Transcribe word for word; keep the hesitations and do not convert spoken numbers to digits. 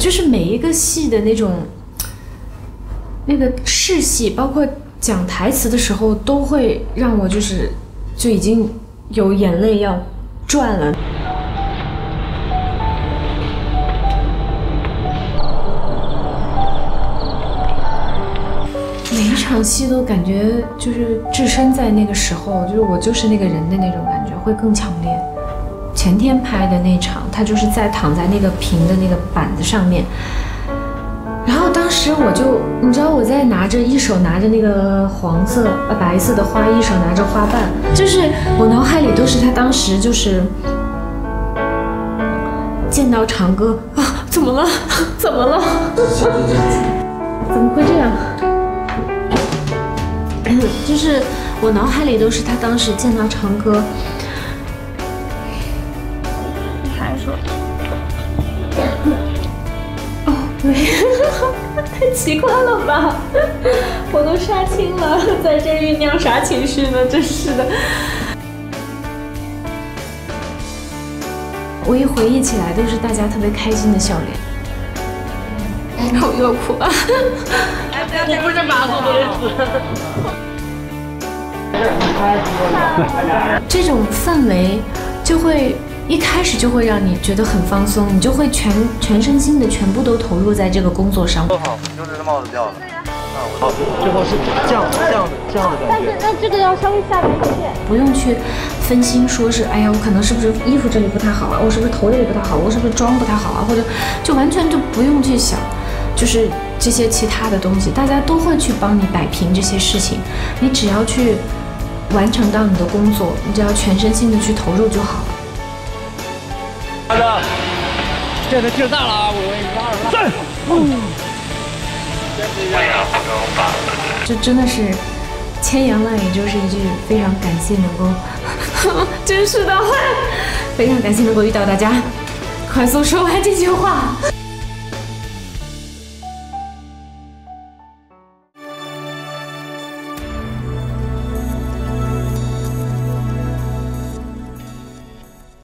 就是每一个戏的那种那个试戏，包括讲台词的时候，都会让我就是就已经有眼泪要转了。每一场戏都感觉就是置身在那个时候，就是我就是那个人的那种感觉会更强烈。前天拍的那场，他就是在躺在那个平的那个板子上面，然后当时我就，你知道我在拿着一手拿着那个黄色呃白色的花，一手拿着花瓣，就是我脑海里都是他当时就是见到长歌啊，怎么了？怎么了？怎么会这样？就是我脑海里都是他当时见到长歌。哦，对，太奇怪了吧！我都杀青了，在这酝酿啥情绪呢？真是的。我一回忆起来，都是大家特别开心的笑脸。我又要哭了。 我不是马虎的。 这种氛围就会。一开始就会让你觉得很放松，你就会全全身心的全部都投入在这个工作上。 做好，就是这帽子掉了。好，最后是这样这样的这样的感觉。 但是那这个要稍微下来一点， 不用去分心，说是哎呀，我可能是不是衣服这里不太好啊，我是不是头这里不太好，我是不是妆不太好啊，或者就完全就不用去想，就是这些其他的东西，大家都会去帮你摆平这些事情，你只要去完成到你的工作，你只要全身心的去投入就好了。 大哥，这个劲儿大了啊！我我给你拉上来。嗯。 这真的是千言万语，就是一句非常感谢能够，真是的，非常感谢能够遇到大家，快速说完这句话。